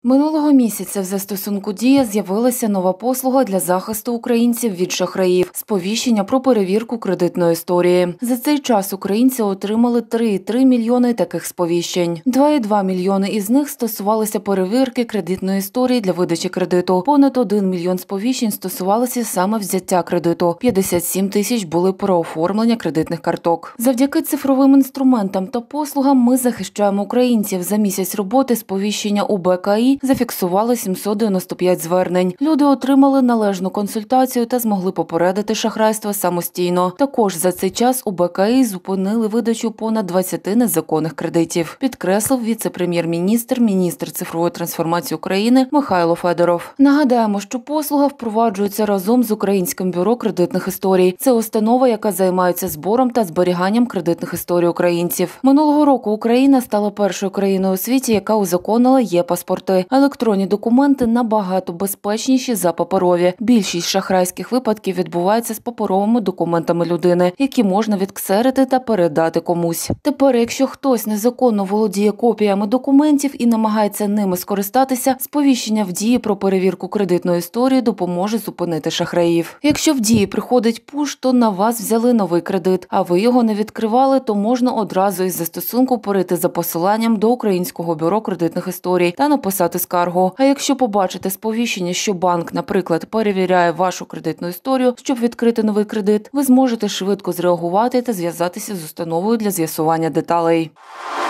Минулого місяця в застосунку «Дія» з'явилася нова послуга для захисту українців від шахраїв – сповіщення про перевірку кредитної історії. За цей час українці отримали 3,3 мільйони таких сповіщень. 2,2 мільйони із них стосувалися перевірки кредитної історії для видачі кредиту. Понад 1 мільйон сповіщень стосувалися саме взяття кредиту. 57 тисяч були про оформлення кредитних карток. Завдяки цифровим інструментам та послугам ми захищаємо українців. За місяць роботи сповіщення у БКІ зафіксували 795 звернень. Люди отримали належну консультацію та змогли попередити шахрайство самостійно. Також за цей час у БКІ зупинили видачу понад 20 незаконних кредитів, підкреслив віце-прем'єр-міністр, міністр цифрової трансформації України Михайло Федоров. Нагадаємо, що послуга впроваджується разом з Українським бюро кредитних історій. Це установа, яка займається збором та зберіганням кредитних історій українців. Минулого року Україна стала першою країною у світі, яка узаконила є-паспорти. Електронні документи набагато безпечніші за паперові. Більшість шахрайських випадків відбувається з паперовими документами людини, які можна відксерити та передати комусь. Тепер, якщо хтось незаконно володіє копіями документів і намагається ними скористатися, сповіщення в «Дії» про перевірку кредитної історії допоможе зупинити шахраїв. Якщо в «Дії» приходить пуш, то на вас взяли новий кредит, а ви його не відкривали, то можна одразу із застосунку перейти за посиланням до Українського бюро кредитних історій та написати скаргу. А якщо побачите сповіщення, що банк, наприклад, перевіряє вашу кредитну історію, щоб відкрити новий кредит, ви зможете швидко зреагувати та зв'язатися з установою для з'ясування деталей.